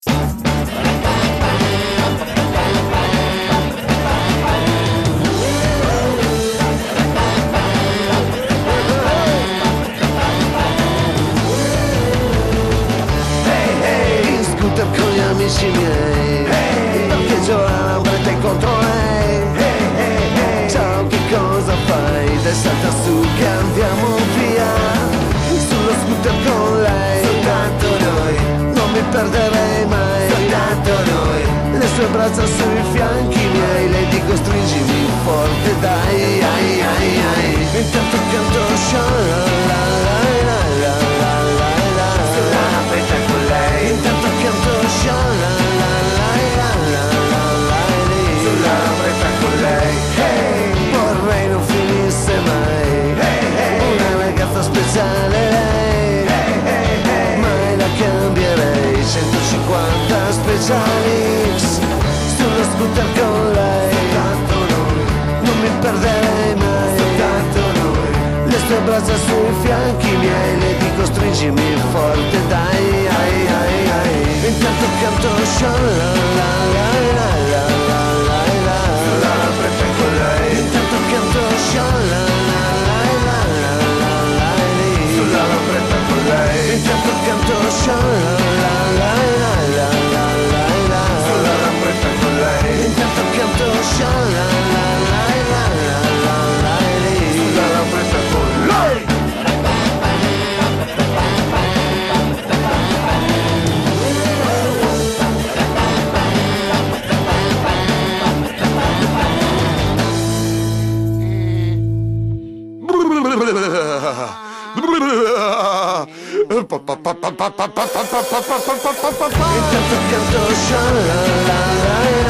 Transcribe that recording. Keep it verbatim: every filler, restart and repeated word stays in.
Con gli amici miei, hey, parcheggio alla lambretta incontro lei. Hey, hey, hey. Ciao, che cosa fai? Dai, salta su che andiamo via. Sullo scooter con lei, soltanto noi. Non mi perderei mai, soltanto noi. Le sue braccia sui fianchi miei, lei dico stringimi forte, dai, ai, ai, ai. Intanto canto sha-la-la-la-la-la. Sulla lambretta con lei, intanto canto sulla lambretta con lei. Hey, vorrei non finisse mai. Hey, hey, una ragazza speciale lei. Hey, hey, hey, mai la cambierei. centocinquanta speciali sullo scooter con lei. Soltanto noi, non mi perderei mai. Soltanto noi, le sue braccia sui fianchi miei, le dico stringimi forte, dai, ai, ai, ai. Intanto canto sha-la-la-la-la-la-la-la. Sulla lambretta con lei, intanto canto sha-la-la-la-la-la-la. Sulla lambretta con lei, intanto canto sha-la-la-la-la-la-la. Sulla lambretta con lei, intanto canto sha-la-la-la-la-la-la. Sulla lambretta con lei. Intanto canto sha-la-la-la-la.